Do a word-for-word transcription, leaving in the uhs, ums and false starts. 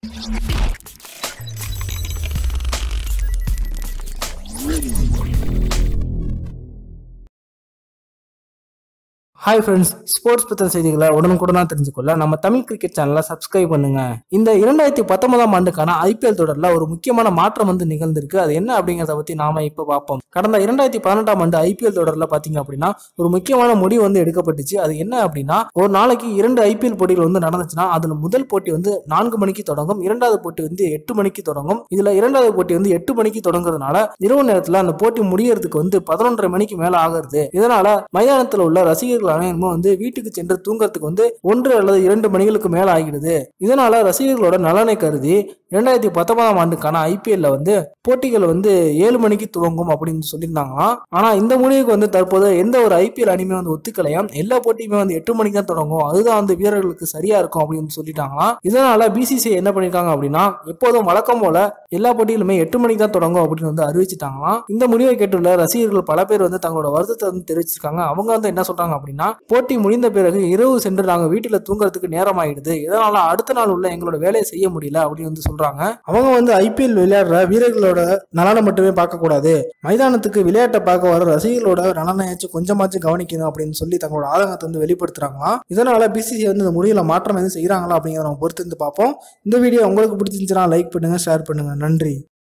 Hi friends, sports பற்றின செய்திகளை உடனுக்குடனா தெரிஞ்சுக்கொள்ள நம்ம தமிழ் கிரிக்கெட் சேனலை சப்ஸ்கிரைப் பண்ணுங்க. இந்த இரண்டாயிரத்தி பத்தொன்பதாம் ஆண்டுக்கான ஐபிஎல் தொடரில் ஒரு முக்கியமான மாற்றம் வந்து நிகழ்ந்திருக்கு. அது என்ன அப்படிங்கிறத பத்தி நாம இப்ப பார்ப்போம். கடந்த இரண்டாயிரத்தி பதினெட்டாம் ஆண்டு ஐபிஎல் தொடரில் பாத்தீங்க அப்படின்னா ஒரு முக்கியமான முடிவு வந்து எடுக்கப்பட்டுச்சு. அது என்ன அப்படின்னா, ஒரு நாளைக்கு இரண்டு ஐபிஎல் போட்டிகள் வந்து நடந்துச்சுன்னா அதுல முதல் போட்டி வந்து நான்கு மணிக்கு தொடங்கும், இரண்டாவது போட்டி வந்து எட்டு மணிக்கு தொடங்கும். இதுல இரண்டாவது போட்டி வந்து எட்டு மணிக்கு தொடங்குறதுனால இரவு நேரத்துல அந்த போட்டி முடியறதுக்கு வந்து பதினொன்றரை மணிக்கு மேல ஆகிறது. இதனால மைதானத்தில் உள்ள ரசிகர்கள் அனைவரும் வந்து வீட்டுக்கு சென்று தூங்கறதுக்கு வந்து ஒன்று அல்லது இரண்டு மணிகளுக்கு மேல ஆகிடுது. இதனால ரசிகர்களோட நலனை கருதி இரண்டாயிரத்தி பத்தொன்பதாம் ஆண்டுக்கான ஐபிஎல்ல வந்து போட்டிகள் வந்து ஏழு மணிக்கு துவங்கும் அப்படின்னு சொல்லியிருந்தாங்களாம். ஆனா இந்த முடிவுக்கு வந்து தற்போது எந்த ஒரு ஐபிஎல் அணியுமே வந்து ஒத்துக்கலையாம். எல்லா போட்டியுமே வந்து எட்டு மணிக்கு தான் தொடங்கும், அதுதான் வந்து வீரர்களுக்கு சரியா இருக்கும் அப்படின்னு சொல்லிட்டாங்களாம். இதனால பிசிசிஐ என்ன பண்ணிருக்காங்க அப்படின்னா, எப்போதும் வழக்கம் போல எல்லா போட்டிகளுமே எட்டு மணிக்கு தான் தொடங்கும் அப்படின்னு வந்து அறிவிச்சிட்டாங்களாம். இந்த முடிவை கேட்டுள்ள ரசிகர்கள் பல பேர் வந்து தங்களோட வருத்தத்தை வந்து தெரிவிச்சிருக்காங்க. அவங்க வந்து என்ன சொல்றாங்க அப்படின்னா, போட்டி முடிந்த பிறகு இரவு சென்று நாங்க வீட்டுல தூங்குறதுக்கு நேரம் ஆயிடுது, இதனால அடுத்த நாள் உள்ள எங்களோட வேலையை செய்ய முடியல அப்படின்னு வந்து சொல்றாங்க. அவங்க வந்து ஐபிஎல் விளையாடுற வீரர்களோட நலனை மட்டுமே பார்க்க கூடாது, மைதானத்துக்கு விளையாட்டை பார்க்க வர ரசிகர்களோட நலனையாச்சும் கொஞ்சமாச்சும் கவனிக்கணும் அப்படின்னு சொல்லி தங்களோட ஆதங்கத்தை வந்து வெளிப்படுத்துறாங்களாம். இதனால பிசிசிஐ வந்து இந்த முடிவுல மாற்றம் எதுவும் செய்யறாங்களா அப்படிங்கிறத நம்ம பொறுத்து இருந்து பார்ப்போம். இந்த வீடியோ உங்களுக்கு பிடிச்சிருந்துச்சுன்னா லைக் பண்ணுங்க, ஷேர் பண்ணுங்க. நன்றி.